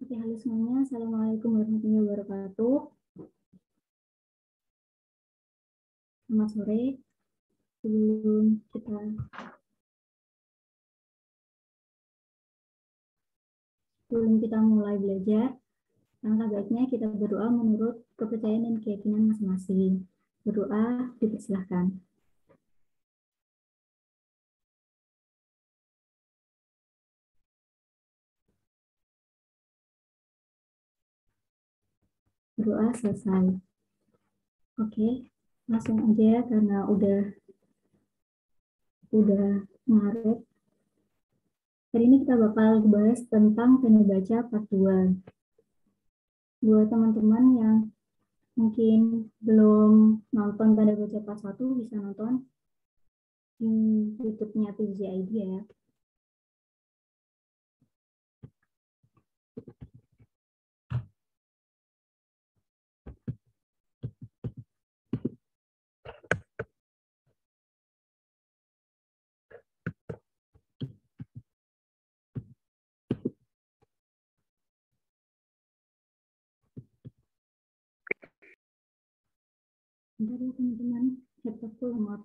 Oke, halo semuanya. Assalamualaikum warahmatullahi wabarakatuh. Selamat sore. Sebelum kita mulai belajar, langkah baiknya kita berdoa menurut kepercayaan dan keyakinan masing-masing. Berdoa dipersilahkan. Berdoa selesai. Oke, langsung aja ya karena udah Maret. Hari ini kita bakal bahas tentang tanda baca part 2. Buat teman-teman yang mungkin belum nonton tanda baca part 1, bisa nonton di YouTube-nya PJID ya. Bentar ya teman-teman, laptopku lemot.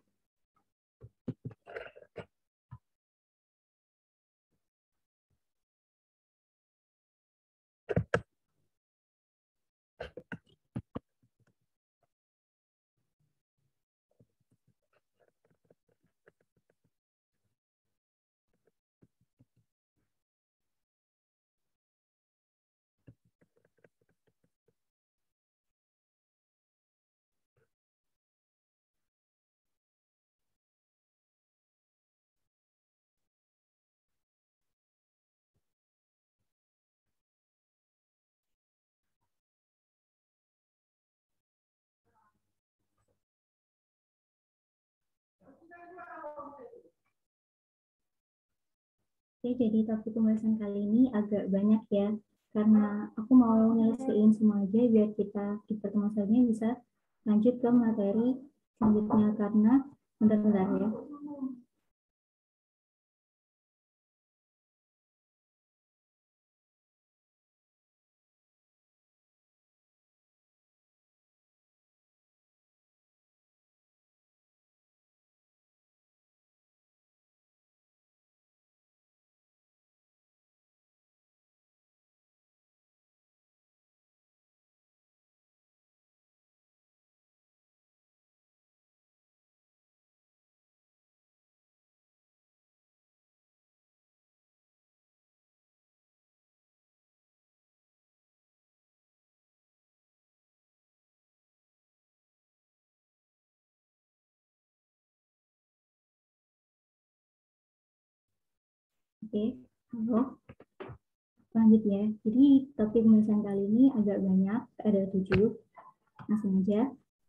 Oke, jadi topik pembahasan kali ini agak banyak ya, karena aku mau nyelesain semua aja biar kita di pertemuan selanjutnya bisa lanjut ke materi selanjutnya, karena bentar-bentar ya. Oke, halo. Lanjut ya. Jadi topik pembahasan kali ini agak banyak, ada 7. Langsung aja.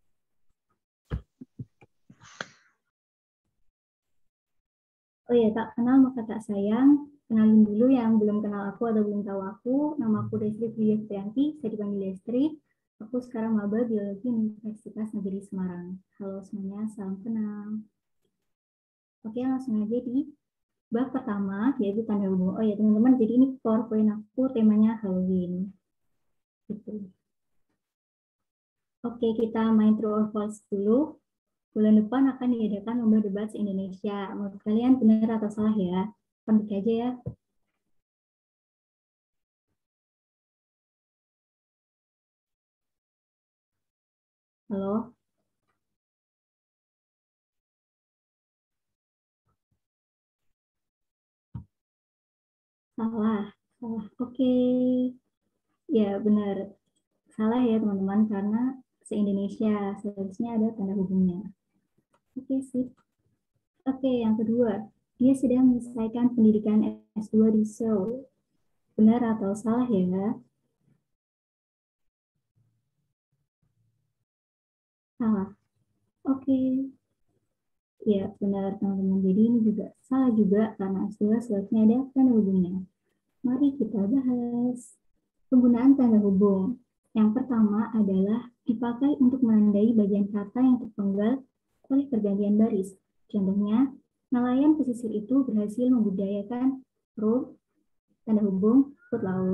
Oh ya, tak kenal maka tak sayang. Kenalin dulu yang belum kenal aku atau belum tahu aku. Nama aku Destri Priya Fitrianti, saya dipanggil Destri. Aku sekarang maba Biologi Universitas Negeri Semarang. Halo semuanya, salam kenal. Oke, langsung aja di bab pertama, yaitu tanda hubung. Oh ya teman-teman, jadi ini PowerPoint aku temanya Halloween. Gitu. Oke, kita main true or false dulu. Bulan depan akan diadakan lomba debat se-Indonesia. Menurut kalian benar atau salah ya? Pendek aja ya. Halo? Salah. Salah. Oke. Ya, benar. Salah ya, teman-teman, karena se-Indonesia seharusnya ada tanda hubungnya. Oke, sip. Oke, yang kedua. Dia sedang menyelesaikan pendidikan S2 di Seoul. Benar atau salah ya? Salah. Oke. Ya, benar, teman-teman. Jadi ini juga salah juga karena S2 seharusnya ada tanda hubungnya. Mari kita bahas penggunaan tanda hubung. Yang pertama adalah dipakai untuk menandai bagian kata yang terpenggal oleh pergantian baris. Contohnya, nelayan pesisir itu berhasil membudidayakan huruf tanda hubung laut.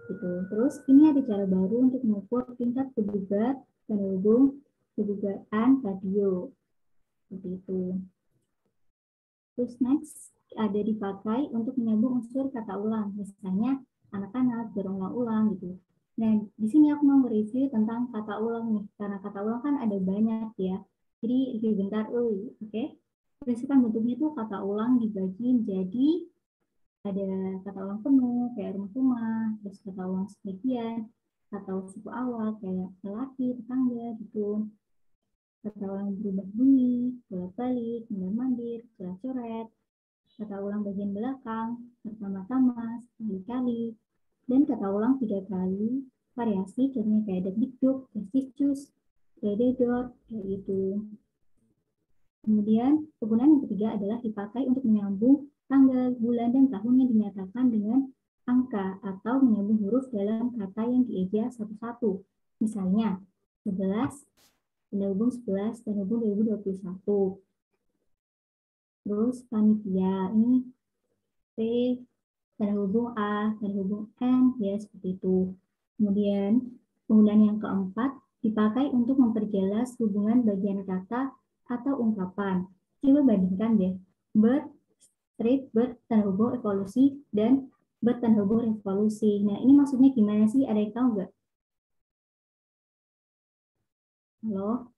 Gitu. Terus ini ada cara baru untuk mengukur tingkat kebugar dan hubung kebugaran radio. Seperti itu. Terus next ada dipakai untuk menyambung unsur kata ulang. Misalnya anak-anak berulang-ulang gitu. Nah, di sini aku mau mereview tentang kata ulang nih. Karena kata ulang kan ada banyak ya. Jadi review bentar, oke? Berdasarkan bentuknya itu kata ulang dibagi menjadi ada kata ulang penuh kayak rumah-rumah, terus kata ulang sebagian, atau suku awal kayak lelaki, tetangga gitu. Kata ulang berubah bunyi, bolak-balik, mondar-mandir, coret-coret, kata ulang bagian belakang, pertama-tama, sekali-kali, dan kata ulang 3 kali, variasi contohnya kayak deg-deg, desicus, dededor, kayak gitu. Kemudian, penggunaan yang ketiga adalah dipakai untuk menyambung tanggal, bulan, dan tahun yang dinyatakan dengan angka atau menyambung huruf dalam kata yang dieja satu-satu. Misalnya, 11, tanda hubung 11, tanda hubung 2021. Terus panitia, ini P, tanda hubung A, tanda hubung N, ya seperti itu. Kemudian, penggunaan yang keempat dipakai untuk memperjelas hubungan bagian kata atau ungkapan. Coba bandingkan deh, ber, straight, ber, tanda hubung evolusi, dan ber, tanda hubung revolusi. Nah, ini maksudnya gimana sih? Ada yang tahu nggak? Halo?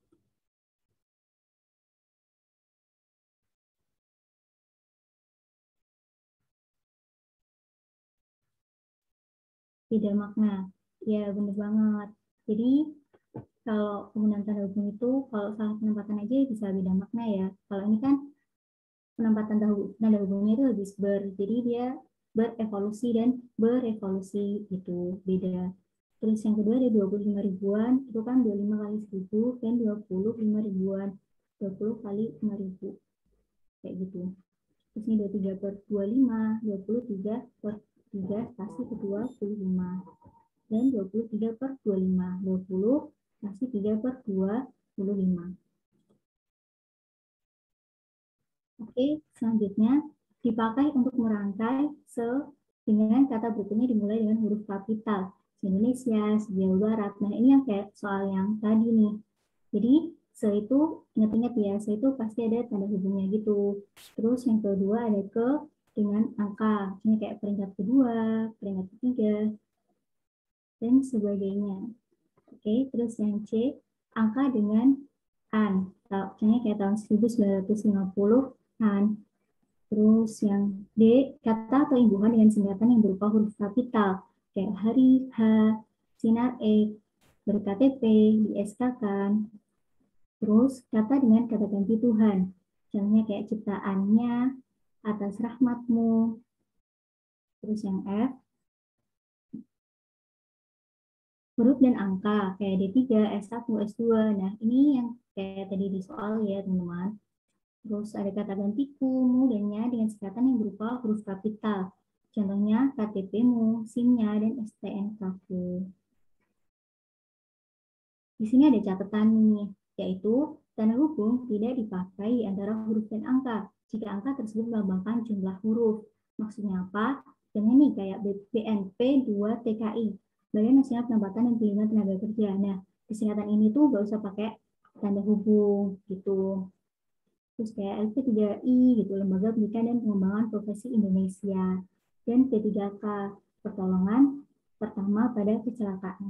Beda makna. Ya, benar banget. Jadi, kalau penggunaan tanda hubung itu, kalau salah penempatan aja bisa beda makna ya. Kalau ini kan penempatan tanda hubungnya itu lebih jadi dia berevolusi dan berevolusi itu beda. Terus yang kedua ada 25 ribuan, itu kan 25 kali 1000 dan 25 ribuan. 20 kali 5.000, kayak gitu. Terus ini 23 per 25, 23 per 3 kasih ke 25. Dan 23 per 25, 20 kasih 3 per 25. Oke, selanjutnya dipakai untuk merangkai dengan kata berikutnya dimulai dengan huruf kapital. Indonesia, Jawa Barat. Nah, ini yang kayak soal yang tadi nih. Jadi, itu ingat-ingat ya, itu pasti ada tanda hubungnya gitu. Terus yang kedua ada ke dengan angka. Ini kayak peringkat kedua, peringkat ketiga, dan sebagainya. Oke, terus yang C, angka dengan an. Contohnya kayak tahun 1950-an. Terus yang D, kata atau imbuhan dengan singkatan yang berupa huruf kapital. Kayak hari, H, sinar E, ber-KTP, di SK kan. Terus kata dengan kata ganti Tuhan. Contohnya kayak ciptaannya, atas rahmatmu. Terus yang F, huruf dan angka. Kayak D3, S1, S2. Nah, ini yang kayak tadi di soal ya, teman-teman. Terus ada kata gantiku, mudanya dengan singkatan yang berupa huruf kapital. Contohnya KTP-mu, SIM-nya, dan STNK-ku. Di sini ada catatan nih, yaitu tanda hubung tidak dipakai antara huruf dan angka jika angka tersebut melambangkan jumlah huruf. Maksudnya apa? Dengan nih kayak BNP 2 TKI, Badan Nasional Penempatan dan Pembinaan Tenaga Kerja. Nah, di singkatan ini tuh gak usah pakai tanda hubung gitu. Terus kayak LP3I gitu, Lembaga Pendidikan dan Pengembangan Profesi Indonesia. Dan P3K, pertolongan pertama pada kecelakaan.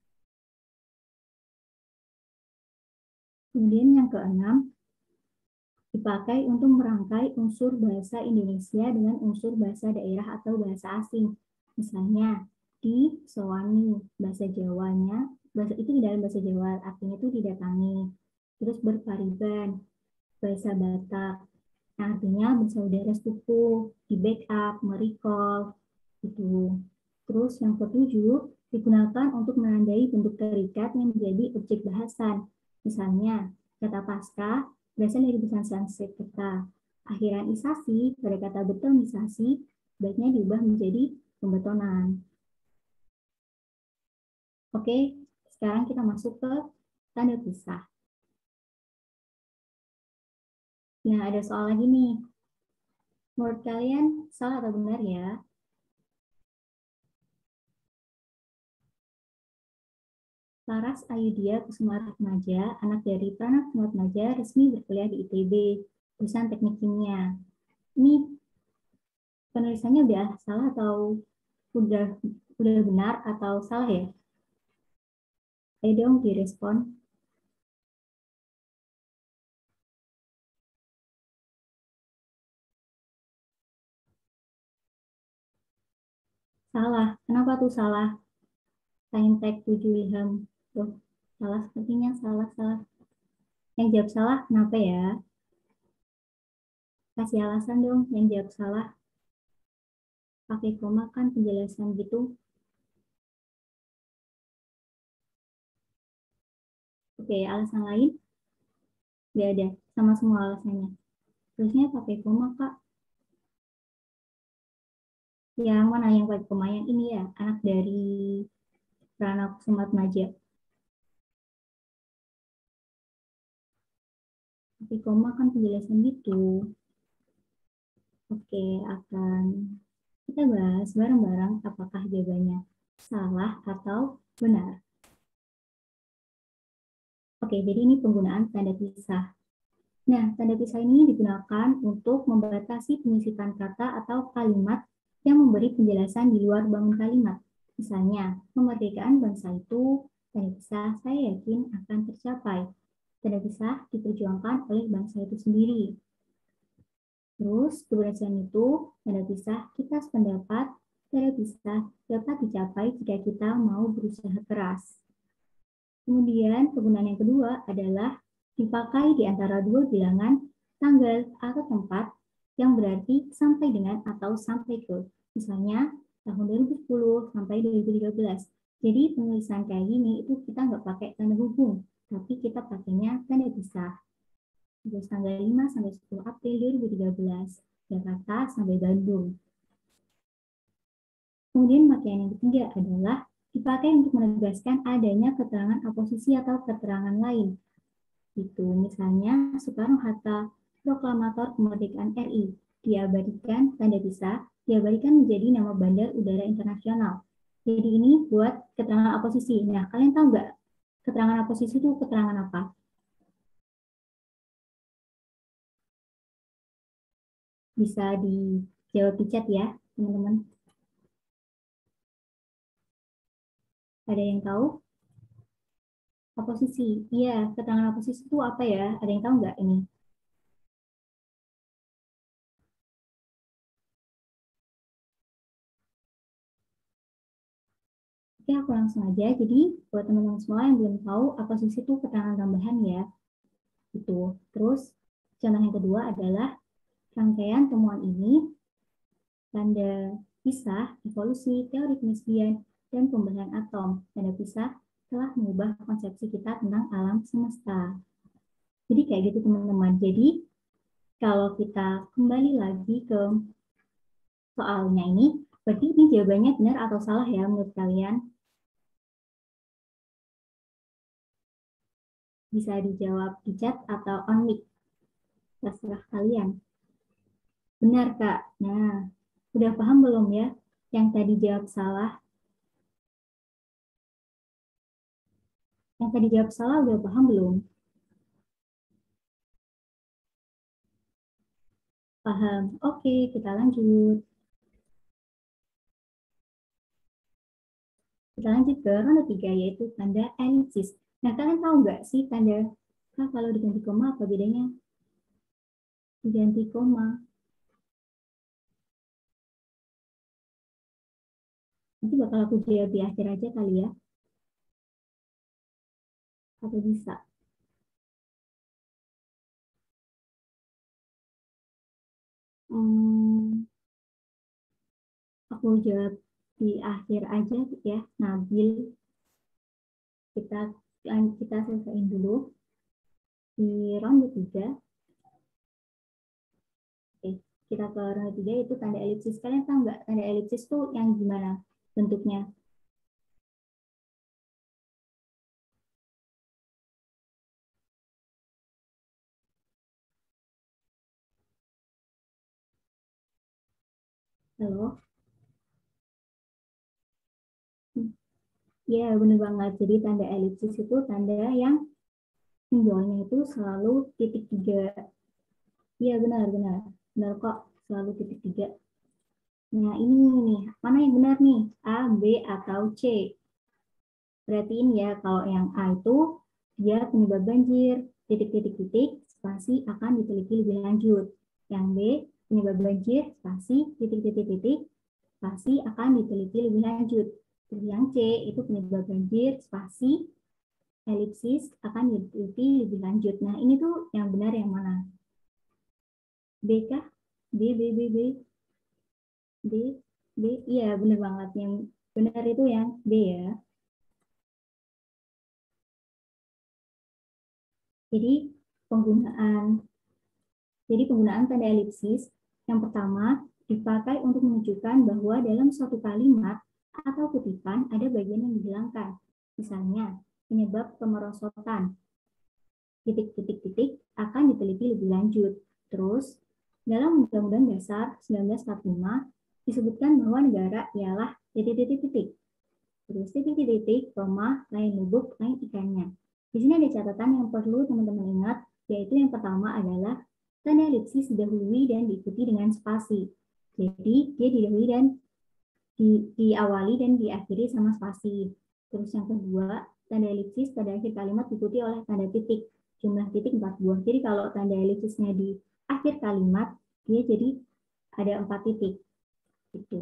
Kemudian yang keenam, dipakai untuk merangkai unsur bahasa Indonesia dengan unsur bahasa daerah atau bahasa asing. Misalnya, di sowani, bahasa Jawanya, bahasa itu di dalam bahasa Jawa, artinya itu didatangi. Terus berpariban, bahasa Batak, artinya bersaudara sepupu, di backup, merecall, gitu. Terus yang ketujuh, digunakan untuk menandai bentuk terikat yang menjadi objek bahasan. Misalnya, kata pasca berasal dari bahasa Sanskrit kata akhiranisasi pada kata betonisasi baiknya diubah menjadi pembetonan. Oke, sekarang kita masuk ke tanda pisah. Nah, ada soal lagi nih. Menurut kalian salah atau benar ya? Laras Ayudhya Kusuma Atmaja, anak dari Pranav Atmaja, resmi berkuliah di ITB, jurusan Teknik Kimia. Ini penulisannya udah salah atau udah benar atau salah ya? Ayo dong direspon. Salah. Kenapa tuh salah? Saintek 7 Ilham. Tuh, salah sepertinya salah. Yang jawab salah kenapa ya? Kasih alasan dong yang jawab salah. Pakai koma kan penjelasan gitu. Oke, alasan lain? Nggak ada. Sama semua alasannya. Terusnya pakai koma, Kak. Yang mana yang pakai koma? Yang ini ya, anak dari Pranav Sumatmaja. Pakai koma kan penjelasan gitu. Oke, akan kita bahas bareng-bareng apakah jawabannya salah atau benar. Oke, jadi ini penggunaan tanda pisah. Nah, tanda pisah ini digunakan untuk membatasi penyisipan kata atau kalimat yang memberi penjelasan di luar bangun kalimat. Misalnya, kemerdekaan bangsa itu, tanda pisah saya yakin akan tercapai. Tanda pisah diperjuangkan oleh bangsa itu sendiri. Terus, keberhasilan itu, tanda pisah kita sependapat, tanda pisah dapat dicapai jika kita mau berusaha keras. Kemudian, penggunaan yang kedua adalah dipakai di antara dua bilangan tanggal atau tempat yang berarti sampai dengan atau sampai ke. Misalnya, tahun 2010 sampai 2013. Jadi, penulisan kayak gini itu kita nggak pakai tanda hubung, tapi kita pakainya tanda pisah. Terus tanggal 5 sampai 10 April 2013, Jakarta sampai Bandung. Kemudian pakaian yang ketiga adalah dipakai untuk menegaskan adanya keterangan oposisi atau keterangan lain. Itu misalnya Soekarno-Hatta, proklamator kemerdekaan RI, diabadikan tanda pisah, diabadikan menjadi nama Bandar Udara Internasional. Jadi ini buat keterangan oposisi. Nah, kalian tahu nggak keterangan oposisi itu keterangan apa? Bisa dijawab di chat ya, teman-teman. Ada yang tahu? Oposisi. Iya, keterangan oposisi itu apa ya? Ada yang tahu nggak ini? Oke, aku langsung aja. Jadi, buat teman-teman semua yang belum tahu, oposisi itu keterangan tambahan ya. Itu. Terus, contoh yang kedua adalah rangkaian temuan ini, tanda pisah, evolusi, teori kenisbian, dan pembelahan atom. Tanda pisah telah mengubah konsepsi kita tentang alam semesta. Jadi kayak gitu teman-teman. Jadi kalau kita kembali lagi ke soalnya ini, berarti ini jawabannya benar atau salah ya menurut kalian? Bisa dijawab di chat atau on mic, terserah kalian. Benar Kak. Nah, udah paham belum ya? Yang tadi jawab salah. Yang tadi jawab salah udah paham belum? Paham. Oke, kita lanjut. Kita lanjut ke ronde 3, yaitu tanda elipsis. Nah, kalian tahu nggak sih tanda kalau diganti koma apa bedanya? Diganti koma. Nanti bakal aku jawab di akhir aja kali ya. Atau bisa. Hmm, aku jawab di akhir aja ya. Nabil, kita kita selesaiin dulu di ronde 3. Oke, kita ke ronde 3 itu tanda elipsis. Kalian tahu nggak tanda elipsis tuh yang gimana bentuknya? Halo? Ya, benar banget. Jadi tanda elipsis itu tanda yang simbolnya itu selalu titik 3. Iya, benar-benar. Benar kok, selalu titik 3. Nah, ini nih, mana yang benar nih? A, B, atau C? Perhatiin ya, kalau yang A itu dia penyebab banjir, titik-titik-titik, spasi akan diteliti lebih lanjut. Yang B, penyebab banjir, spasi, titik-titik-titik, spasi akan diteliti lebih lanjut. Terus yang C itu penyebab banjir, spasi, elipsis akan diteliti lebih lanjut. Nah, ini tuh yang benar yang mana? B kah? B, B, B, B, B, B. Iya, benar banget. Yang benar itu yang B ya. Jadi penggunaan penggunaan tanda elipsis yang pertama dipakai untuk menunjukkan bahwa dalam suatu kalimat atau kutipan ada bagian yang dihilangkan. Misalnya, penyebab kemerosotan titik-titik-titik akan diteliti lebih lanjut. Terus, dalam Undang-Undang Dasar 1945 disebutkan bahwa negara ialah titik-titik-titik. Terus titik-titik, lain lubuk, lain ikannya. Di sini ada catatan yang perlu teman-teman ingat, yaitu yang pertama adalah tanda elipsis didahului dan diikuti dengan spasi. Jadi dia didahului dan diawali dan diakhiri sama spasi. Terus yang kedua, tanda elipsis pada akhir kalimat diikuti oleh tanda titik. Jumlah titik 4 buah. Jadi kalau tanda elipsisnya di akhir kalimat, dia jadi ada 4 titik. Gitu.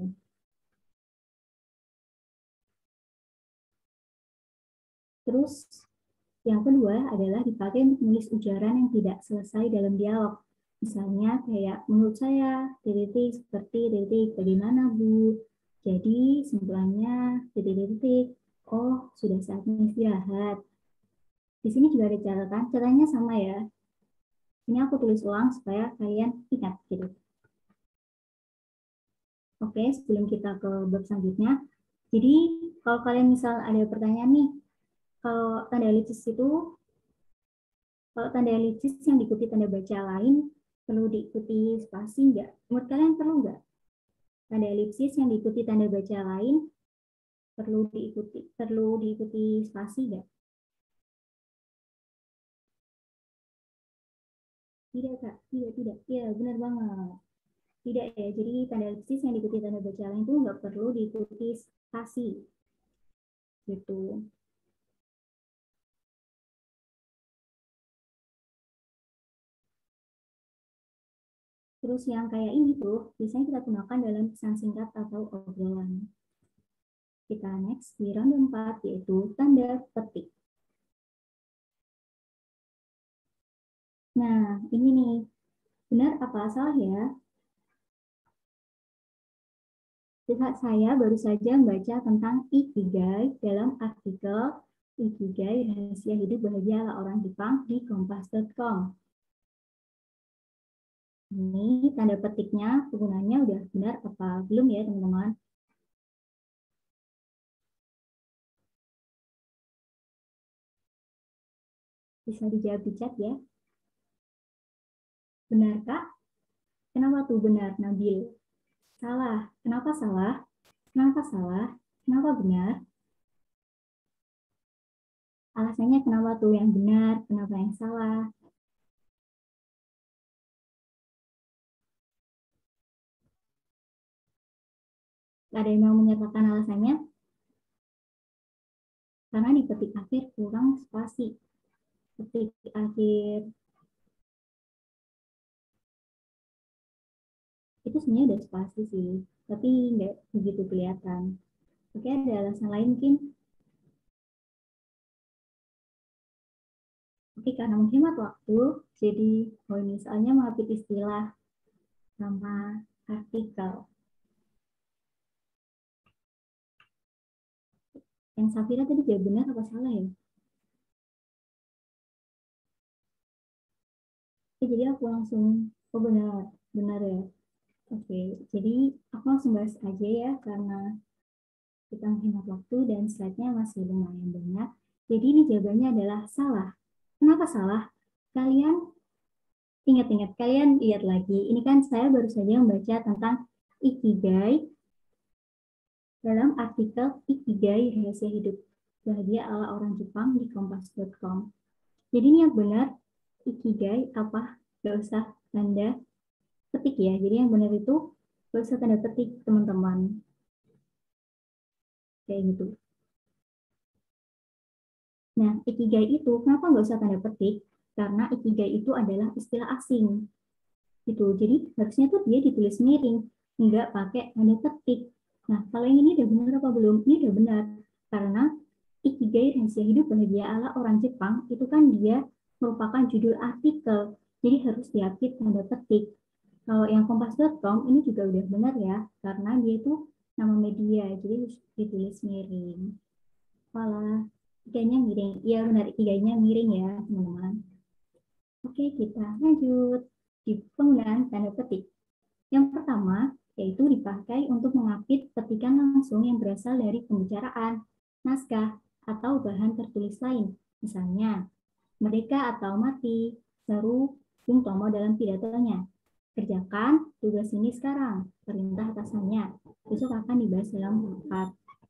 Terus yang kedua adalah dipakai untuk menulis ujaran yang tidak selesai dalam dialog. Misalnya kayak menurut saya titik seperti titik bagaimana Bu? Jadi simpulannya titik. Oh, sudah saatnya istirahat. Di sini juga ada catatan. Catatannya sama ya. Ini aku tulis ulang supaya kalian ingat gitu. Oke, sebelum kita ke bab selanjutnya. Jadi kalau kalian misal ada pertanyaan nih, kalau tanda elipsis itu kalau tanda elipsis yang diikuti tanda baca lain, perlu diikuti spasi nggak? Menurut kalian perlu nggak? Tanda elipsis yang diikuti tanda baca lain, perlu diikuti spasi nggak? Tidak, Kak. Tidak. Iya, benar banget. Tidak ya, jadi tanda elipsis yang diikuti tanda baca lain itu nggak perlu diikuti spasi. Gitu. Terus yang kayak ini tuh, biasanya kita gunakan dalam pesan singkat atau obrolan. Kita next di ronde 4, yaitu tanda petik. Nah, ini nih, benar apa salah ya? Saya baru saja membaca tentang Ikigai dalam artikel Ikigai Rahasia Hidup Bahagia ala Orang Jepang di kompas.com. Ini tanda petiknya, penggunanya udah benar apa belum ya teman-teman? Bisa dijawab di chat ya. Benar Kak? Kenapa tuh benar Nabil? Salah. Kenapa salah? Kenapa salah? Kenapa benar? Alasannya kenapa tuh yang benar, kenapa yang salah? Ada yang mau menyatakan alasannya? Karena di petik akhir kurang spasi. Petik akhir itu sebenarnya ada spasi sih, tapi nggak begitu kelihatan. Oke, ada alasan lain mungkin? Oke, karena menghemat waktu, jadi ini soalnya mengapit istilah sama artikel. Yang Safira tadi jawab benar apa salah ya? Oke, jadi aku langsung, oh benar, benar ya. Oke, jadi aku langsung bahas aja ya, karena kita menghemat waktu dan slide-nya masih lumayan banyak. Jadi ini jawabannya adalah salah. Kenapa salah? Kalian ingat-ingat, kalian lihat lagi. Ini kan saya baru saja membaca tentang Ikigai dalam artikel Ikigai Rahasia Hidup. bahagia ala orang Jepang di kompas.com. Jadi ini yang benar, ikigai apa? Gak usah tanda petik ya. Jadi yang benar itu gak usah tanda petik, teman-teman. Kayak gitu. Nah, ikigai itu kenapa nggak usah tanda petik? Karena ikigai itu adalah istilah asing. Gitu. Jadi harusnya tuh dia ditulis miring, nggak pakai tanda petik. Nah, kalau yang ini udah benar apa belum? Ini udah benar. Karena ikigai rahasia hidup bahagia ala orang Jepang itu kan dia merupakan judul artikel. Jadi harus diapit tanda petik. Kalau yang kompas.com ini juga udah benar ya, karena dia itu nama media, jadi harus ditulis miring. Walah, iganya miring. Iya benar, iganya miring ya, teman-teman. Oke, kita lanjut di penggunaan tanda petik. Yang pertama, yaitu dipakai untuk mengapit petikan langsung yang berasal dari pembicaraan, naskah, atau bahan tertulis lain. Misalnya, mereka atau mati, seru Bung Tomo dalam pidatonya. Kerjakan tugas ini sekarang, perintah atasannya. Besok akan dibahas dalam rapat.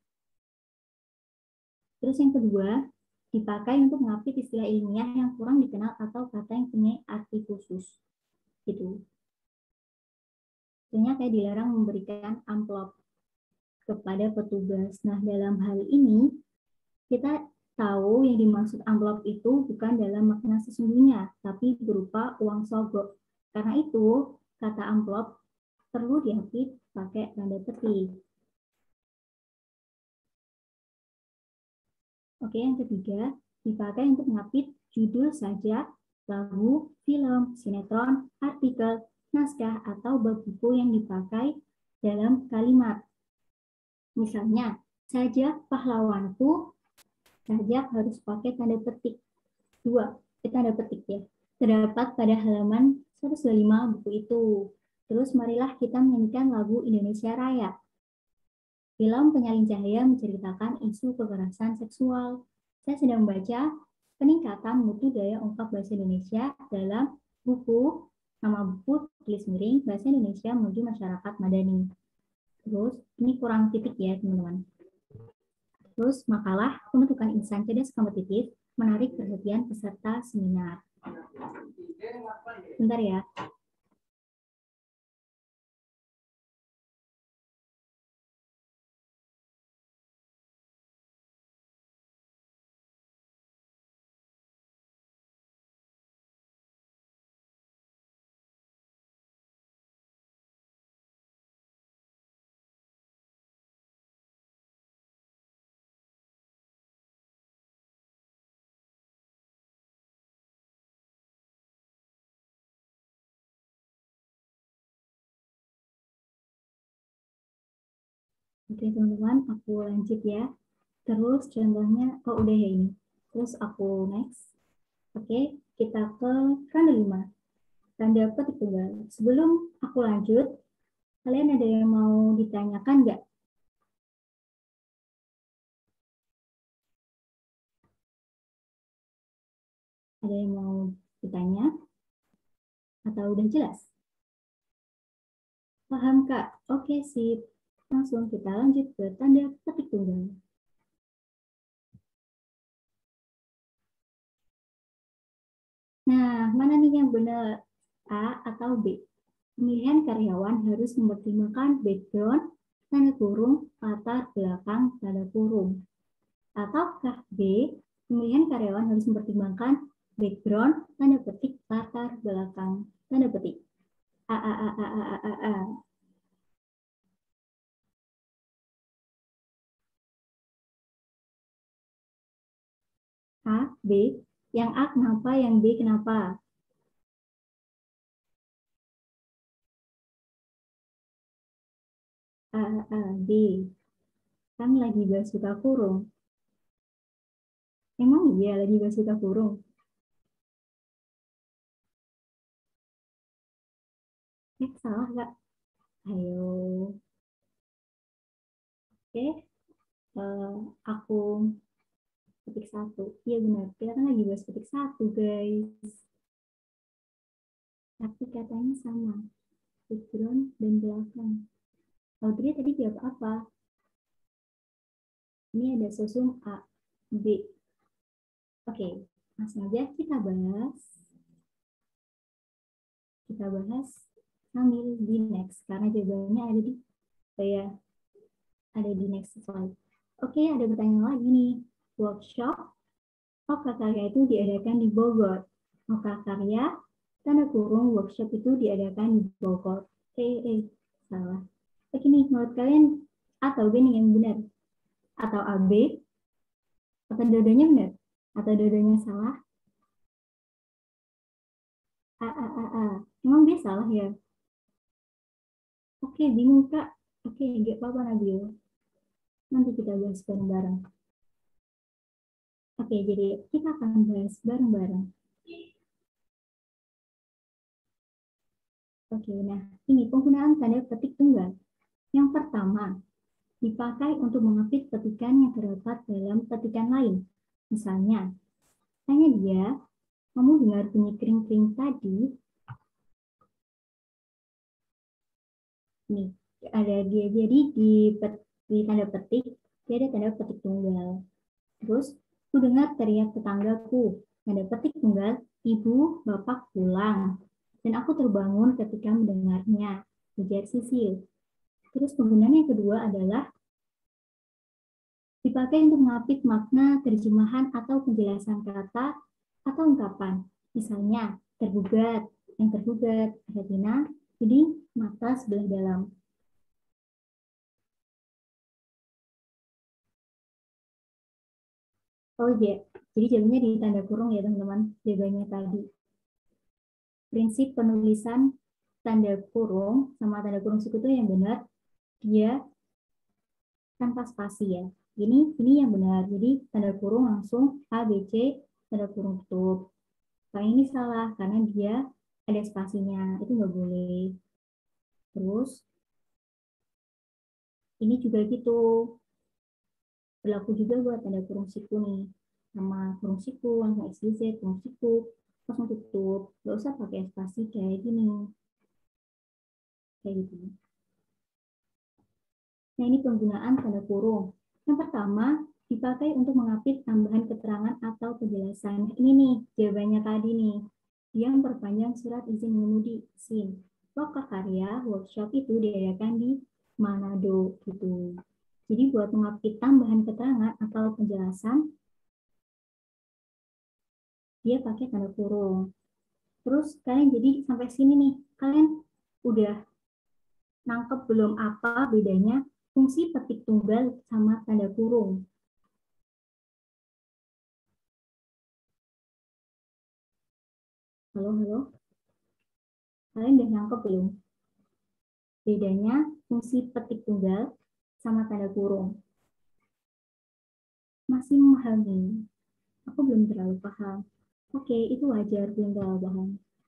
Terus yang kedua, dipakai untuk mengapit istilah ilmiah yang kurang dikenal atau kata yang punya arti khusus. Gitu. Contohnya kayak dilarang memberikan amplop kepada petugas. Nah, dalam hal ini kita tahu yang dimaksud amplop itu bukan dalam makna sesungguhnya, tapi berupa uang sogok. Karena itu, kata amplop perlu diapit pakai tanda petik. Oke, yang ketiga, dipakai untuk mengapit judul sajak, lagu, film, sinetron, artikel, naskah, atau bab buku yang dipakai dalam kalimat. Misalnya, sajak pahlawanku, sajak harus pakai tanda petik. Dua, tanda petik ya. Terdapat pada halaman 125 buku itu. Terus marilah kita menyanyikan lagu Indonesia Raya. Film Penyalin Cahaya menceritakan isu kekerasan seksual. Saya sedang membaca peningkatan mutu daya ungkap bahasa Indonesia dalam buku, nama buku tulis miring Bahasa Indonesia menuju Masyarakat Madani. Terus, ini kurang titik ya teman-teman. Terus, makalah pembentukan insan cerdas kompetitif menarik perhatian peserta seminar. Bentar ya. Oke teman-teman, aku lanjut ya. Terus contohnya, oh udah ya ini. Terus aku next. Oke, kita ke ronde 5. Tanda petik tunggal. Sebelum aku lanjut, kalian ada yang mau ditanyakan nggak? Ada yang mau ditanya? Atau udah jelas? Paham Kak? Oke sip. Langsung kita lanjut ke tanda petik tunggal. Nah, mana nih yang benar? A atau B? Pemilihan karyawan harus mempertimbangkan background, tanda kurung, latar belakang, tanda kurung. Ataukah B, pemilihan karyawan harus mempertimbangkan background, tanda petik, latar belakang, tanda petik. A, A, A, A, A, A, A. A, B. Yang A kenapa, yang B kenapa? A, A, A, B. Kan lagi bahas suka kurung. Emang iya lagi bahas suka kurung? Salah nggak? Ayo. Oke, aku petik satu. Iya benar, kita kan lagi bahas petik satu, guys. Tapi katanya sama, background dan belakang. Audrey tadi jawab apa? Ini ada sosum A. B. Oke, langsung aja kita bahas. Sambil di next karena jawabannya ada di next slide. Oke, ada pertanyaan lagi nih. Workshop Oka Karya itu diadakan di Bogor. Oka Karya tanda kurung workshop itu diadakan di Bogor. Salah. Oke nih, menurut kalian A atau B nih yang benar? Atau AB? Atau dua-duanya benar? Atau dua-duanya salah? A. Emang B salah ya? Oke, bingung Kak. Oke, nggak apa-apa Nabil. Nanti kita bahas bareng-bareng. Oke, jadi kita akan bahas bareng-bareng. Oke, nah ini penggunaan tanda petik tunggal. Yang pertama, dipakai untuk mengapit petikan yang terdapat dalam petikan lain. Misalnya, tanya dia, kamu dengar bunyi kering-kering tadi? Nih, ada dia jadi di tanda petik, dia ada tanda petik tunggal. Terus, ku dengar teriak tetanggaku, tanda petik tunggal, ibu, bapak pulang. Dan aku terbangun ketika mendengarnya, ujar Sisil. Terus penggunaan yang kedua adalah dipakai untuk mengapit makna, terjemahan, atau penjelasan kata atau ungkapan. Misalnya, tergugat, yang tergugat, retina, jadi mata sebelah dalam. Oh iya, jadi jawabannya di tanda kurung ya teman-teman, jawabannya tadi. Prinsip penulisan tanda kurung sama tanda kurung siku itu yang benar, dia tanpa spasi ya. Ini yang benar. Jadi tanda kurung langsung A, B, C, tanda kurung tutup. Nah ini salah karena dia ada spasinya, itu nggak boleh. Terus ini juga gitu, berlaku juga buat tanda kurung siku nih. Sama kurung siku, langsung eksplisit, kurung siku, langsung tutup. Nggak usah pakai spasi kayak gini. Kayak gitu. Nah, ini penggunaan tanda kurung. Yang pertama, dipakai untuk mengapit tambahan keterangan atau penjelasan. Ini nih, jawabannya tadi nih. Dia memperpanjang surat izin mengemudi SIM. Lokakarya workshop itu diadakan di Manado gitu. Jadi buat mengapit tambahan keterangan atau penjelasan, dia pakai tanda kurung. Terus kalian jadi sampai sini nih, kalian udah nangkep belum apa bedanya fungsi petik tunggal sama tanda kurung? Halo, halo. Kalian udah nangkep belum? Bedanya fungsi petik tunggal sama tanda kurung. Masih memahami? Aku belum terlalu paham. Oke, itu wajar belum terlalu paham.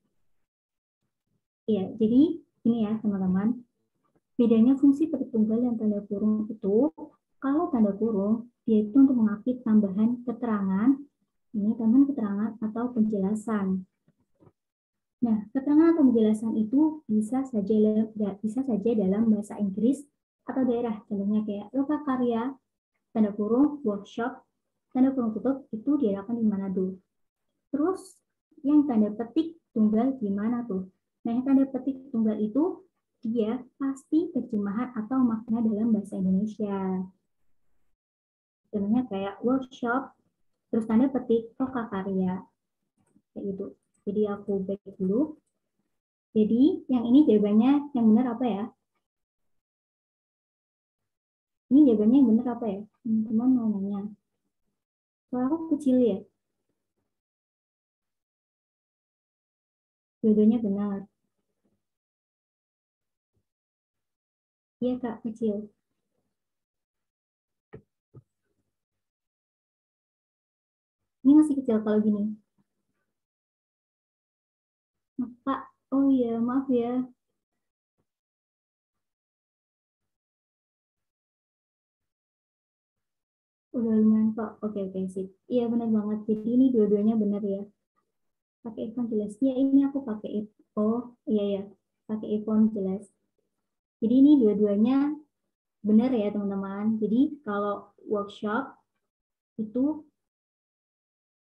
Iya, jadi ini ya teman-teman. Bedanya fungsi petik tunggal dan tanda kurung itu, kalau tanda kurung, dia itu untuk mengapit tambahan keterangan, ini tambahan keterangan atau penjelasan. Nah, keterangan atau penjelasan itu bisa saja dalam bahasa Inggris atau daerah, contohnya kayak lokakarya, tanda kurung, workshop, tanda kurung tutup, itu diadakan di Manado. Terus, yang tanda petik tunggal di mana tuh? Nah, yang tanda petik tunggal itu, dia pasti terjemahan atau makna dalam bahasa Indonesia. Contohnya kayak workshop, terus tanda petik lokakarya. Kayak gitu. Jadi aku back dulu. Jadi, yang ini jawabannya yang benar apa ya? Ini jawabannya yang benar apa ya? Teman-teman mau nanya. Soalnya aku kecil ya. Dua-duanya benar. Iya Kak, kecil. Ini masih kecil kalau gini. Kak, oh iya, maaf ya. Udah lumayan Kak. Oke, oke, sip. Iya, benar banget. Jadi ini dua-duanya benar ya. Pakai earphone jelas. Iya, ini aku pakai earphone. Oh, iya ya. Pakai earphone jelas. Jadi ini dua-duanya benar ya, teman-teman. Jadi kalau workshop itu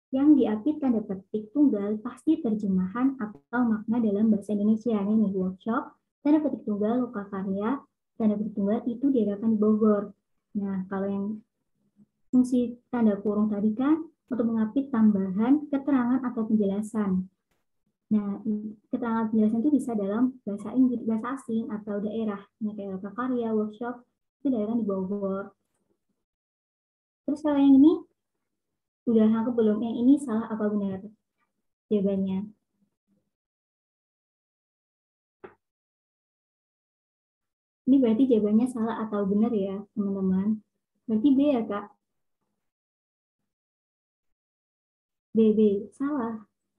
Yang diapit tanda petik tunggal pasti terjemahan atau makna dalam bahasa Indonesia. Ini workshop, tanda petik tunggal, lokakarya, tanda petik tunggal itu diadakan di Bogor. Nah, kalau yang fungsi tanda kurung tadi kan untuk mengapit tambahan keterangan atau penjelasan. Nah, keterangan penjelasan itu bisa dalam bahasa Inggris, bahasa asing, atau daerah. Nah, kayak lokakarya, workshop, itu diadakan di Bogor. Terus kalau yang ini, udah nangkep belum? Yang ini salah apa benar? Jawabannya. Ini berarti jawabannya salah atau benar ya, teman-teman. Berarti B ya, Kak? B. Salah.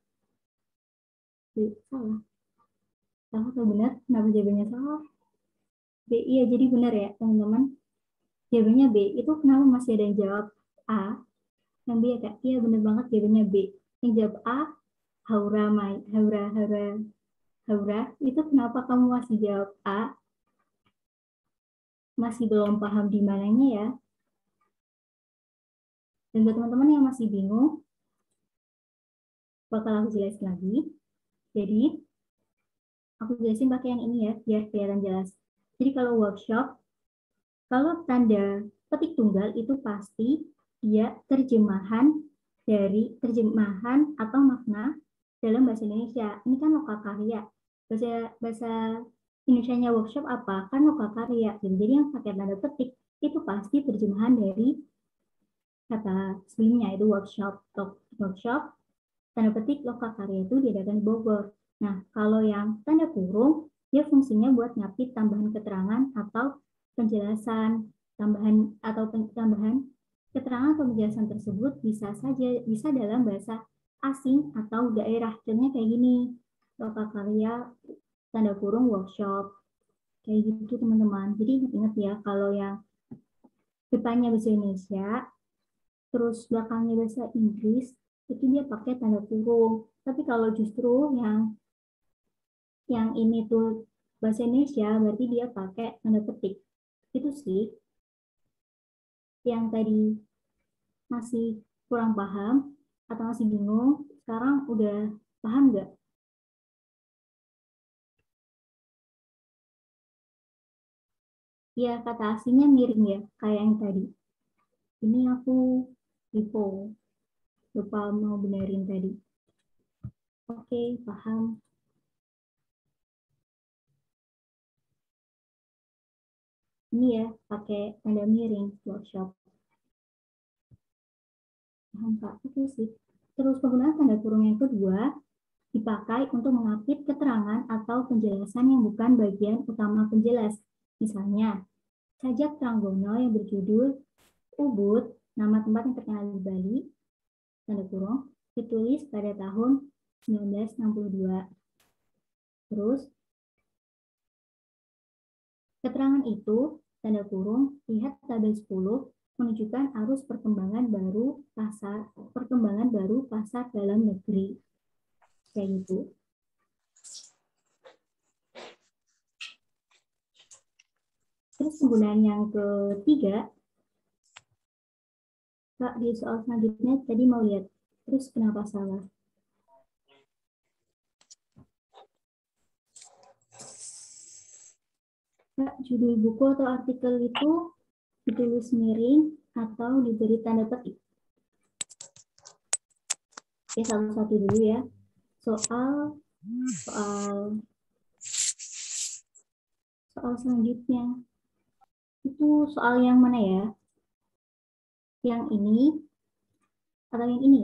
B, salah. Salah atau benar? Kenapa jawabannya salah? B, iya, jadi benar ya, teman-teman. Jawabannya B. Itu kenapa masih ada yang jawab A? Yang B ya, Kak? Iya, benar banget jawabannya B. Yang jawab A, Haura, Haura, Haura, Haura. Itu kenapa kamu masih jawab A? Masih belum paham di mananya ya? Dan buat teman-teman yang masih bingung, bakal aku jelasin lagi. Jadi, aku jelasin pakai yang ini ya, biar kelihatan jelas. Jadi kalau workshop, kalau tanda petik tunggal itu pasti dia terjemahan atau makna dalam bahasa Indonesia. Ini kan lokakarya. Bahasa Indonesianya workshop apa? Kan lokakarya. Jadi yang pakai tanda petik itu pasti terjemahan dari kata sebelumnya itu workshop tanda petik lokakarya itu diadakan di Bogor. Nah, kalau yang tanda kurung, dia fungsinya buat ngapit tambahan keterangan atau penjelasan tambahan keterangan atau penjelasan tersebut bisa dalam bahasa asing atau daerah. Contohnya kayak gini, lokakarya tanda kurung workshop. Kayak gitu teman-teman. Jadi ingat-ingat ya, kalau yang depannya bahasa Indonesia, terus belakangnya bahasa Inggris, itu dia pakai tanda kurung. Tapi kalau justru yang ini tuh bahasa Indonesia, berarti dia pakai tanda petik. Itu sih yang tadi masih kurang paham atau masih bingung. Sekarang udah paham nggak? Ya, kata aslinya miring ya, kayak yang tadi. Ini aku typo, lupa mau benerin tadi. Oke, paham. Ini ya, pakai tanda miring workshop. Paham, Kak? Oke sih. Terus penggunaan tanda kurung yang kedua dipakai untuk mengapit keterangan atau penjelasan yang bukan bagian utama penjelas. Misalnya, sajak Tranggono yang berjudul Ubud, nama tempat yang terkenal di Bali, tanda kurung, ditulis pada tahun 1962. Terus, keterangan itu, tanda kurung, lihat tabel 10, menunjukkan arus perkembangan baru pasar dalam negeri. Kayak gitu. Terus penggunaan yang ketiga, Kak, di soal selanjutnya tadi mau lihat, terus kenapa salah? Kak, judul buku atau artikel itu ditulis miring atau diberi tanda petik? Oke, satu-satu dulu ya. Soal selanjutnya. Itu soal yang mana ya? Yang ini atau yang ini?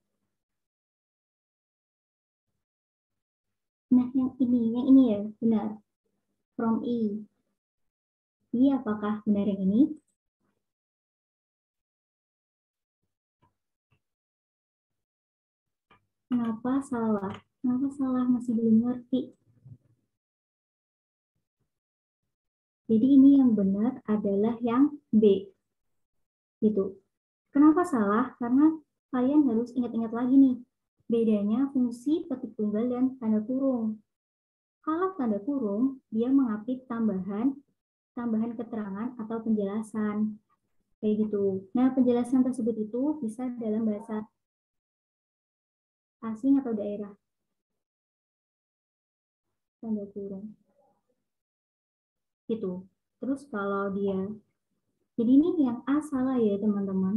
Nah, yang ini ya, benar. From E. Ini apakah benar yang ini? Kenapa salah? Kenapa salah? Masih belum ngerti. Jadi ini yang benar adalah yang B. Gitu. Kenapa salah? Karena kalian harus ingat-ingat lagi nih. Bedanya fungsi petik tunggal dan tanda kurung. Kalau tanda kurung, dia mengapit tambahan keterangan atau penjelasan. Kayak gitu. Nah, penjelasan tersebut itu bisa dalam bahasa Asing atau daerah? Tanda kurung. Gitu. Terus kalau dia, jadi ini yang A salah ya teman-teman.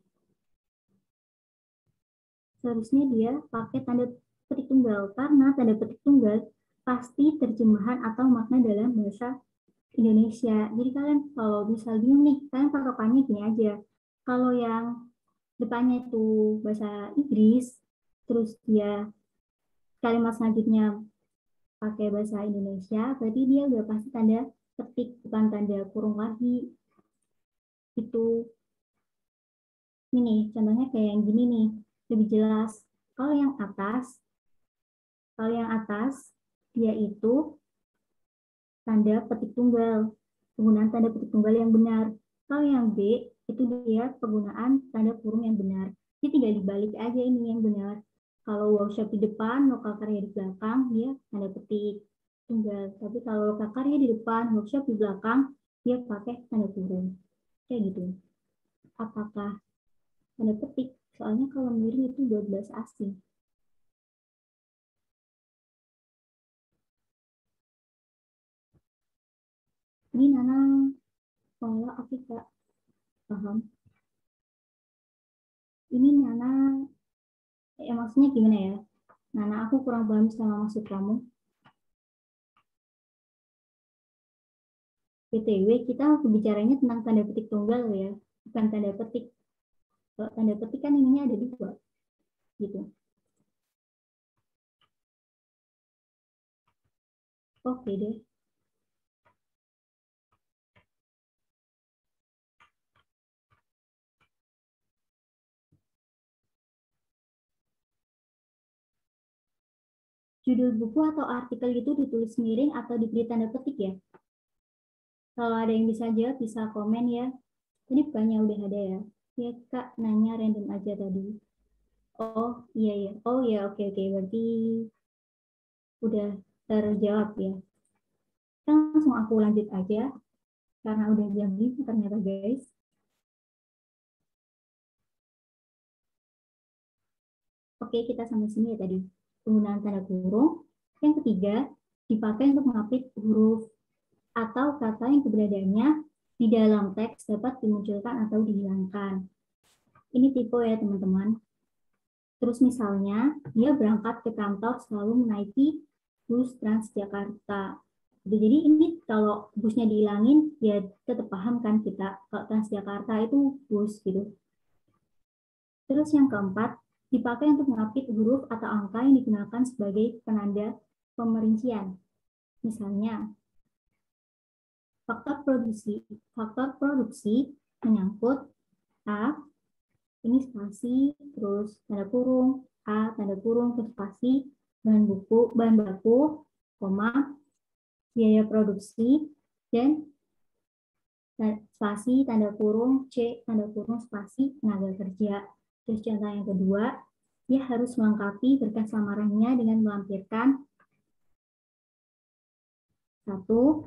Seharusnya dia pakai tanda petik tunggal, karena tanda petik tunggal pasti terjemahan atau makna dalam bahasa Indonesia. Jadi kalian kalau misal bingung nih, kalian patokannya gini aja. Kalau yang depannya itu bahasa Inggris, terus dia kalimat selanjutnya pakai bahasa Indonesia, berarti dia udah pasti tanda petik, bukan tanda kurung lagi. Itu ini contohnya kayak yang gini nih, lebih jelas. Kalau yang atas, kalau yang atas dia itu tanda petik tunggal, penggunaan tanda petik tunggal yang benar. Kalau yang B itu dia penggunaan tanda kurung yang benar. Jadi tinggal dibalik aja ini yang benar. Kalau workshop di depan, lokal karya di belakang, dia tanda petik tunggal. Tapi kalau lokal karya di depan, workshop di belakang, dia pakai tanda kurung. Kayak gitu. Apakah tanda petik? Soalnya kalau miring itu buat bahasa asing. Ini Nana, kalau aku tak paham. Ini Nana, maksudnya gimana ya? Nana, aku kurang paham sama maksud kamu. BTW, kita bicaranya tentang tanda petik tunggal ya, bukan tanda petik. Kalau tanda petik kan ininya ada dua, gitu. Oke deh. Judul buku atau artikel itu ditulis miring atau diberi tanda petik ya? Kalau ada yang bisa jawab, bisa komen ya. Ini bukannya udah ada ya? Ya Kak, nanya random aja tadi. Oh iya ya, oh iya oke oke, berarti udah terjawab ya. Langsung aku lanjut aja, karena udah jam 5 ternyata guys. Oke, kita sampai sini ya tadi. Penggunaan tanda kurung. Yang ketiga, dipakai untuk mengapit huruf atau kata yang keberadaannya di dalam teks dapat dimunculkan atau dihilangkan. Ini tipe ya teman-teman. Terus misalnya, dia berangkat ke kantor selalu menaiki bus Transjakarta. Jadi ini kalau busnya dihilangin, ya tetap paham kan kita kalau Transjakarta itu bus gitu. Terus yang keempat, dipakai untuk mengapit huruf atau angka yang digunakan sebagai penanda pemerincian. Misalnya, faktor produksi menyangkut A, ini spasi, terus tanda kurung, A, tanda kurung, terus spasi, bahan baku, koma, biaya produksi, dan spasi, tanda kurung, C, tanda kurung, spasi, tenaga kerja. Terus contoh yang kedua, dia harus melengkapi berkas lamarannya dengan melampirkan satu,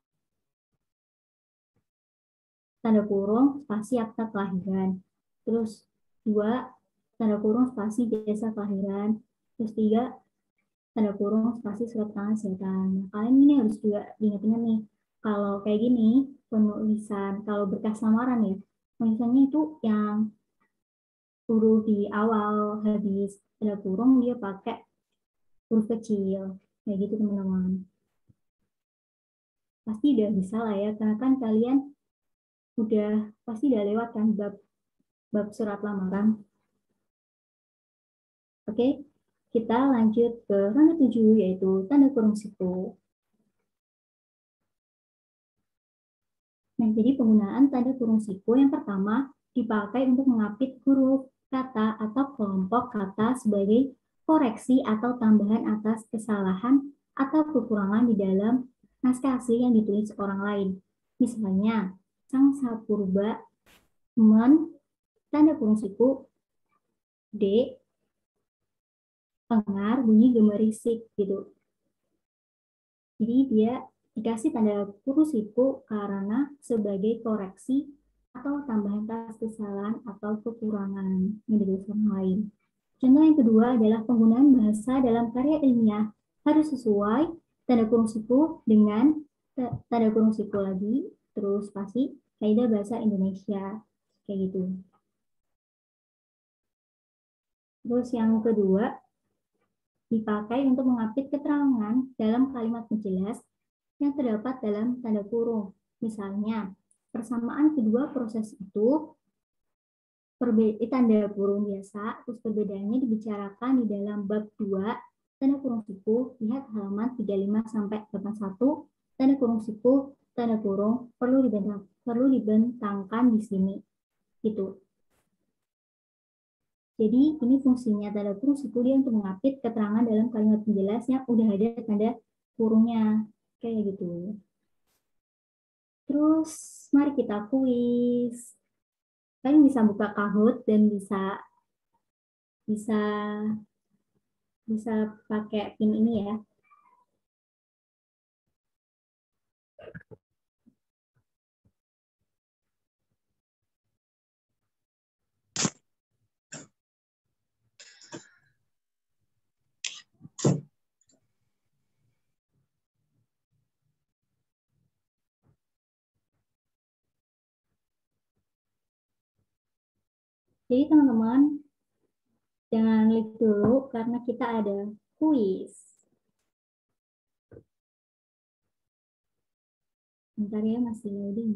tanda kurung, spasi akta kelahiran. Terus dua, tanda kurung, spasi jasa kelahiran. Terus tiga, tanda kurung, spasi surat keterangan kesehatan. Nah, kalian ini harus juga diingat-ingat nih, kalau kayak gini, penulisan, kalau berkas lamaran ya, penulisannya itu yang huruf di awal, habis tanda kurung, dia pakai huruf kecil. Kayak gitu teman-teman. Pasti udah bisa lah ya, karena kan kalian udah pasti udah lewat kan bab surat lamaran. Oke, kita lanjut ke rangka 7 yaitu tanda kurung siku. Nah, jadi penggunaan tanda kurung siku yang pertama dipakai untuk mengapit huruf, kata, atau kelompok kata sebagai koreksi atau tambahan atas kesalahan atau kekurangan di dalam naskah asli yang ditulis orang lain. Misalnya, Sang Sapurba men tanda kurung siku D pengar bunyi gemerisik gitu. Jadi dia dikasih tanda kurung siku karena sebagai koreksi atau tambahan atas kesalahan atau kekurangan yang ditulis orang lain. Contoh yang kedua adalah penggunaan bahasa dalam karya ilmiah harus sesuai tanda kurung siku dengan tanda kurung siku lagi, terus pasti kaidah bahasa Indonesia kayak gitu. Terus yang kedua dipakai untuk mengapit keterangan dalam kalimat menjelas yang terdapat dalam tanda kurung. Misalnya, persamaan kedua proses itu tanda kurung biasa, terus perbedaannya dibicarakan di dalam bab 2 tanda kurung siku, lihat halaman 35 sampai 81, tanda kurung siku, tanda kurung perlu dibentangkan di sini. Gitu. Jadi ini fungsinya tanda kurung siku dia untuk mengapit keterangan dalam kalimat penjelas yang udah ada tanda kurungnya. Kayak gitu. Terus mari kita kuis. Kalian bisa buka Kahoot dan bisa bisa bisa pakai pin ini ya. Jadi teman-teman jangan lihat dulu karena kita ada kuis. Bentar ya masih loading.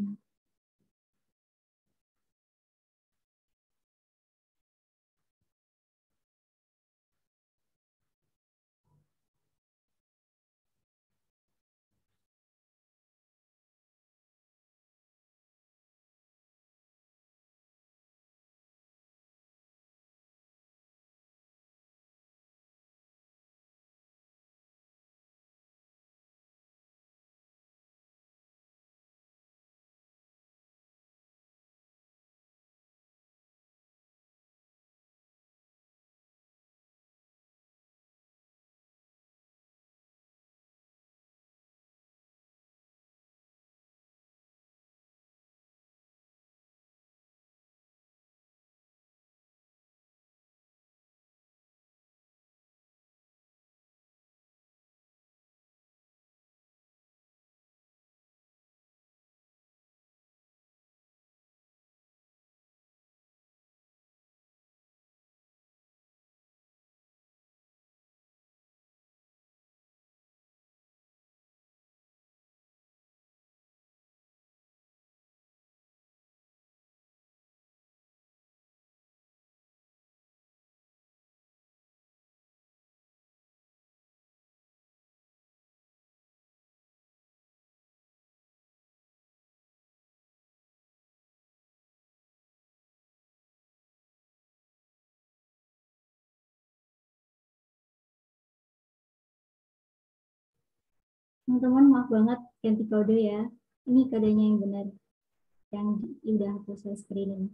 Teman-teman maaf banget ganti kode ya. Ini kodenya yang benar yang udah aku share screen ini.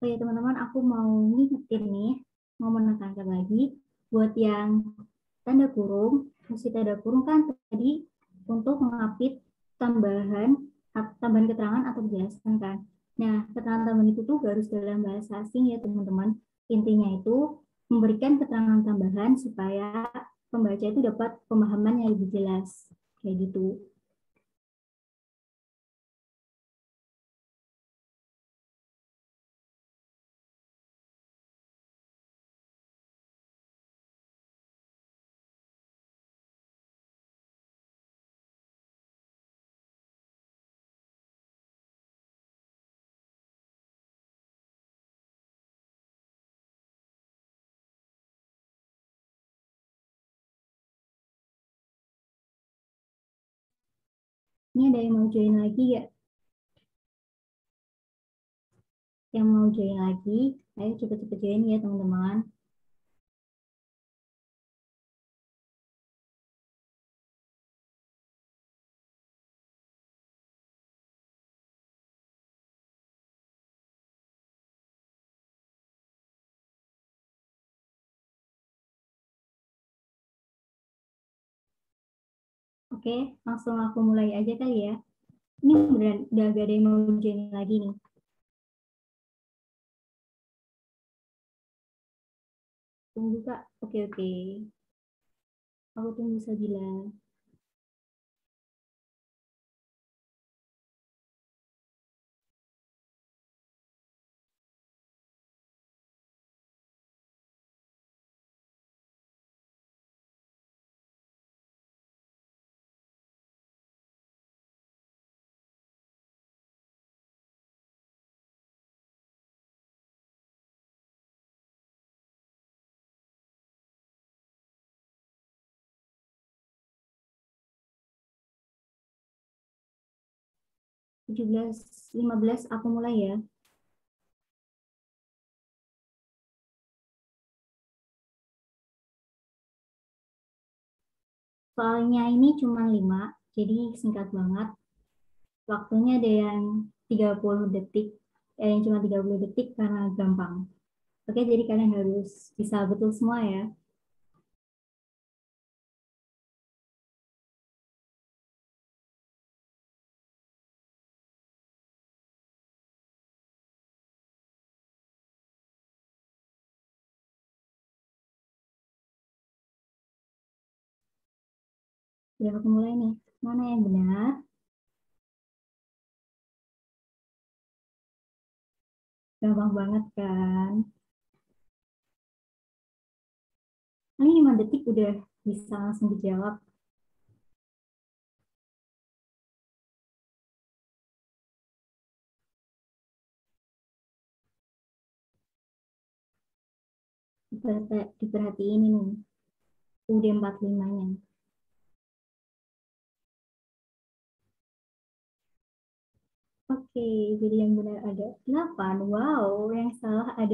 Oh ya teman-teman, aku mau ngingetin nih, mau menekankan lagi buat yang tanda kurung, fungsi tanda kurung kan tadi untuk mengapit tambahan tambahan keterangan atau penjelasan kan. Nah, keterangan tambahan itu tuh harus dalam bahasa asing ya teman-teman. Intinya itu memberikan keterangan tambahan supaya pembaca itu dapat pemahaman yang lebih jelas. Kayak gitu. Ini ada yang mau join lagi ya? Yang mau join lagi, ayo cepet-cepet join ya teman-teman. Oke, langsung aku mulai aja kali ya. Ini beneran udah gak ada yang mau join lagi nih. Tunggu Kak. Oke, oke. Aku tunggu Sabila. Tujuh belas lima belas aku mulai ya. Soalnya ini cuma 5, jadi singkat banget. Waktunya ada yang 30 detik, yang cuma 30 detik karena gampang. Oke, jadi kalian harus bisa betul semua ya. Udah aku mulai nih. Mana yang benar? Gampang banget kan? Ini 5 detik udah bisa langsung dijawab. Diperhatiin ini. UD 45-nya. Oke, jadi yang benar ada 8. Wow, yang salah ada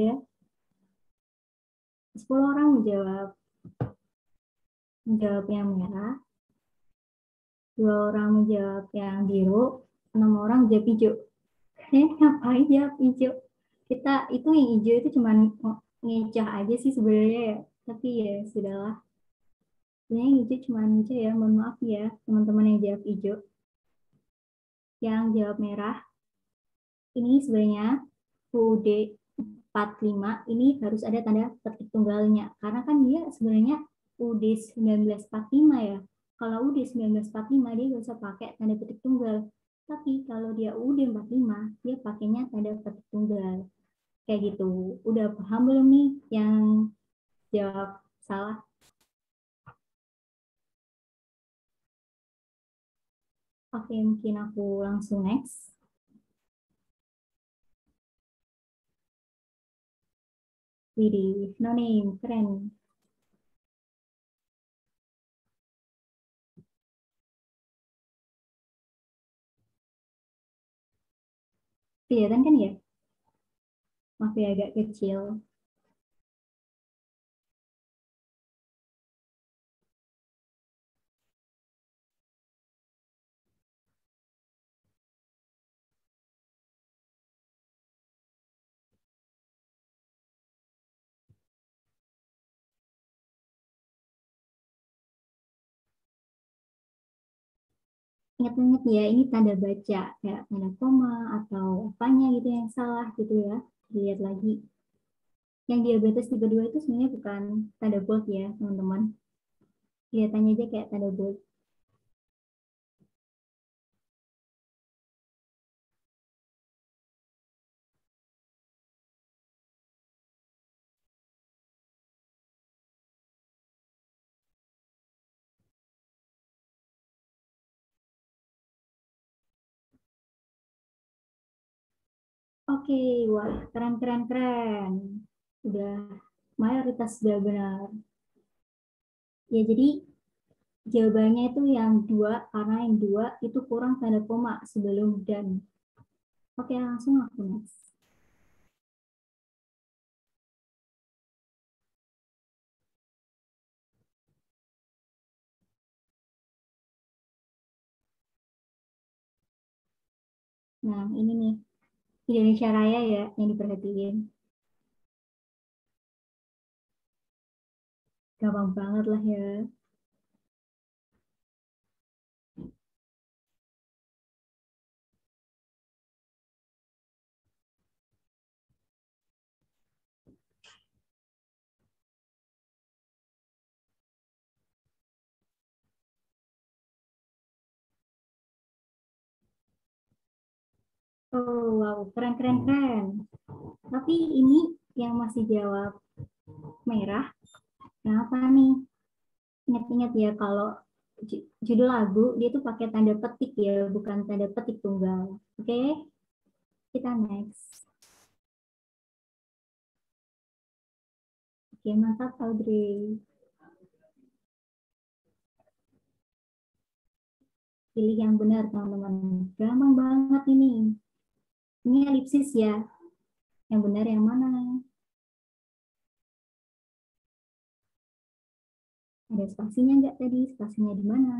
10 orang menjawab. Menjawab yang merah, 2 orang menjawab yang biru, 6 orang menjawab hijau. Ngapain jawab hijau? Kita itu yang hijau itu cuma ngecah aja sih sebenarnya ya. Tapi ya sudahlah. Sebenarnya yang hijau cuma hijau ya. Mohon maaf ya teman-teman yang jawab hijau. Yang jawab merah, ini sebenarnya UUD 45 ini harus ada tanda petik tunggalnya. Karena kan dia sebenarnya UUD 1945 ya. Kalau UUD 1945 dia nggak usah pakai tanda petik tunggal. Tapi kalau dia UUD 45, dia pakainya tanda petik tunggal. Kayak gitu. Udah paham belum nih yang jawab salah? Oke, mungkin aku langsung next. Widih, no name, keren. Kelihatan kan ya? Maaf ya agak kecil. Ingat-ingat ya, ini tanda baca, kayak tanda koma atau apanya gitu yang salah gitu ya. Lihat lagi. Yang diabetes tipe 2 itu sebenarnya bukan tanda bold ya, teman-teman. Kelihatannya aja kayak tanda bold. Oke, wah, keren, keren, keren. Udah mayoritas sudah benar. Ya, jadi jawabannya itu yang dua, karena yang dua itu kurang tanda koma sebelum dan. Oke, langsung aku next. Nah, ini nih, Indonesia Raya ya yang diperhatiin. Gampang banget lah ya. Oh, wow, keren, keren, keren. Tapi ini yang masih jawab merah, kenapa nih? Ingat-ingat ya, kalau judul lagu, dia tuh pakai tanda petik ya, bukan tanda petik tunggal. Oke, kita next. Oke, mantap Audrey. Pilih yang benar, teman-teman. Gampang banget ini. Ini elipsis ya. Yang benar yang mana? Ada spasinya nggak tadi? Spasinya di mana?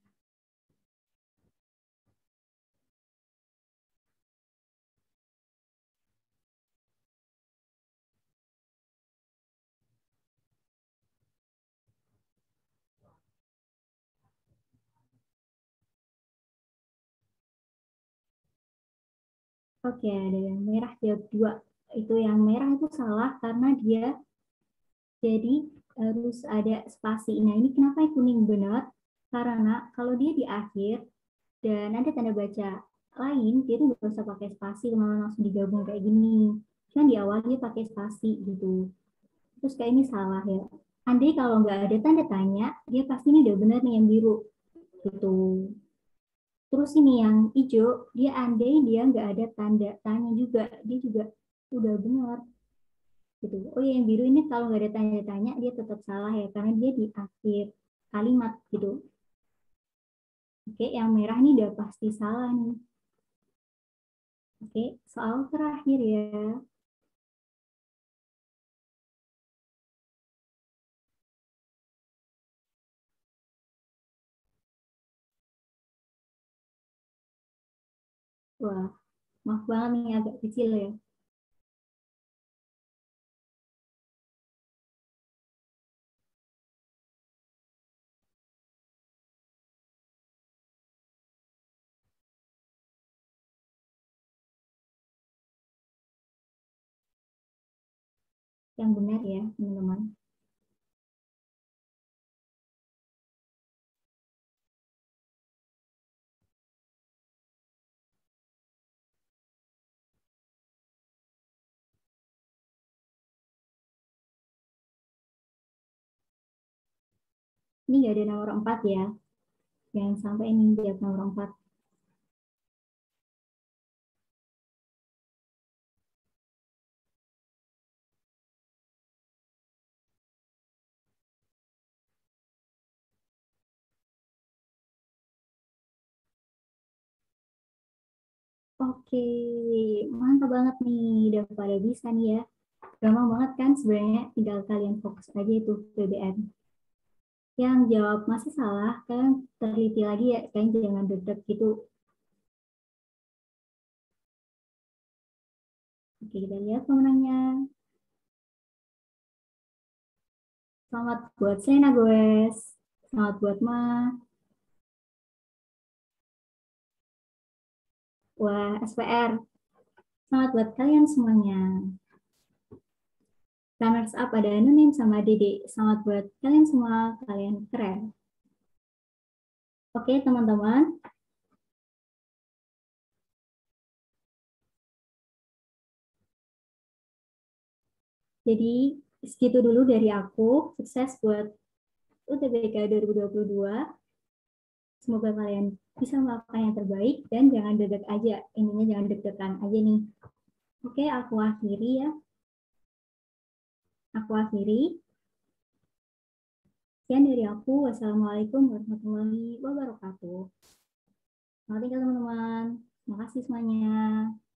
Oke, ada yang merah jawab dua. Itu yang merah itu salah karena dia jadi harus ada spasi. Nah, ini kenapa yang kuning benar? Karena kalau dia di akhir dan ada tanda baca lain, dia tuh nggak usah pakai spasi, malah langsung digabung kayak gini. Cuman di awal dia pakai spasi gitu. Terus kayak ini salah ya. Andai kalau nggak ada tanda tanya, dia pasti ini udah benar nih yang biru gitu. Terus ini yang hijau, dia andai dia nggak ada tanda tanya juga, dia juga udah benar gitu. Oh ya, yang biru ini kalau nggak ada tanda tanya, dia tetap salah ya, karena dia di akhir kalimat gitu. Oke, yang merah ini udah pasti salah nih. Oke, soal terakhir ya. Wah, maaf banget nih agak kecil ya. Yang benar ya, teman-teman. Ini nggak ada nomor 4 ya. Jangan sampai ini lihat nomor 4. Oke, mantap banget nih. Udah pada bisa nih ya. Gampang banget kan sebenarnya. Tinggal kalian fokus aja itu PBN. Yang jawab masih salah, kan teliti lagi ya. Kalian jangan deg gitu. Oke, kita lihat pemenangnya. Selamat buat Sena, guys. Selamat buat Ma. Wah, SPR. Selamat buat kalian semuanya. Runners up ada Nunin sama Dede. Selamat buat kalian semua, kalian keren. Oke, teman-teman. Jadi, segitu dulu dari aku. Sukses buat UTBK 2022. Semoga kalian bisa melakukan yang terbaik dan jangan deg aja. Intinya jangan deg-degan aja nih. Oke, aku akhiri ya. Aku akhiri. Sekian dari aku. Wassalamualaikum warahmatullahi wabarakatuh. Selamat tinggal teman-teman. Terima kasih semuanya.